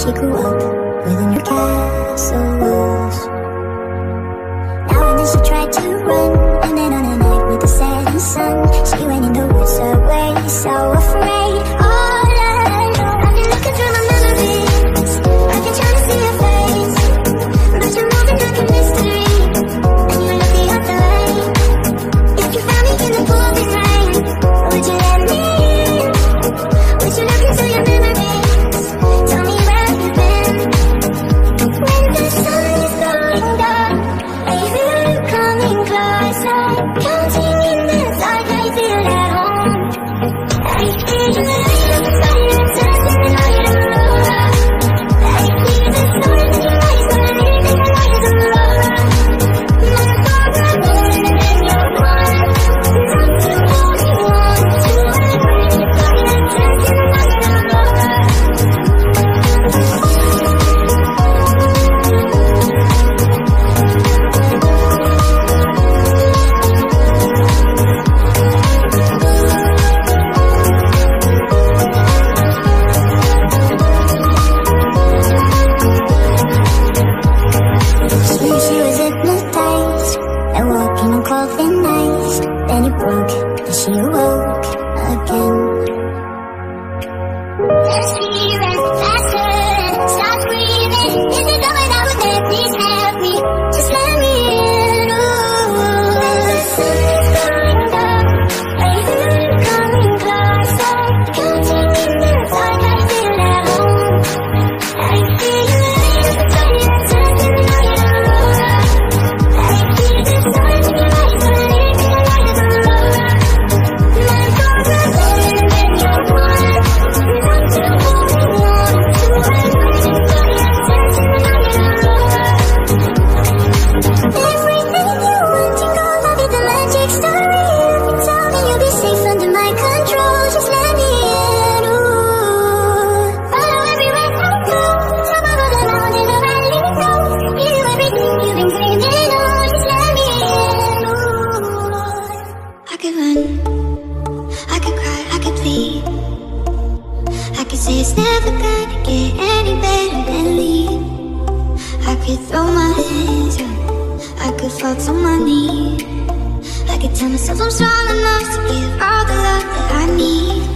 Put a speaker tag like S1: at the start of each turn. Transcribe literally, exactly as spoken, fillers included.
S1: she grew up within her castles. Now and then she tried to run, and then on a night with the setting sun, she went in the woods away, so afraid, all alone. I've been looking through my memories, I've been trying to see your face, but you're moving like a mystery, and you look the other way. If you found me in the pouring rain, would you let me in? Would you look into your memories? Tell me where you've been. When the sun is going down, I feel you coming closer, counting in the dark, I feel at home. I hear you in the silence, dancing the night aurora. I hear the stars in your eyes, but I need the light aurora. My thoughts are rolling and you're gone, not to hold you on to. I hear the silence, dancing the night aurora. She, she was hypnotized and walking on cold thin ice. Then it broke and she awoke again. Let's see, rest faster, stop breathing. Is it going out with me? Please help me, just let me in. Ooh, the sun is going down, I feel you coming closer, counting in the dark, I feel at home. I hear you in the silence, dancing the night aurora. I hear the stars in your eyes, but I need the light aurora. My thoughts are rolling and you're gone, not to hold you on to. I hear the silence, dancing the night aurora. Everything you want, you know, love is the magic story. If you tell me you'll be safe under my control, just let me in. Ooh, follow everywhere I go, top of the mountain, the valley flow. Give you everything you've been dreaming of, just let me in. Ooh, I could run, I could cry, I could plead, I could say it's never gonna get any better than leave. I could throw my hands up, I could fall to my knees, I could tell myself I'm strong enough to give all the love that I need.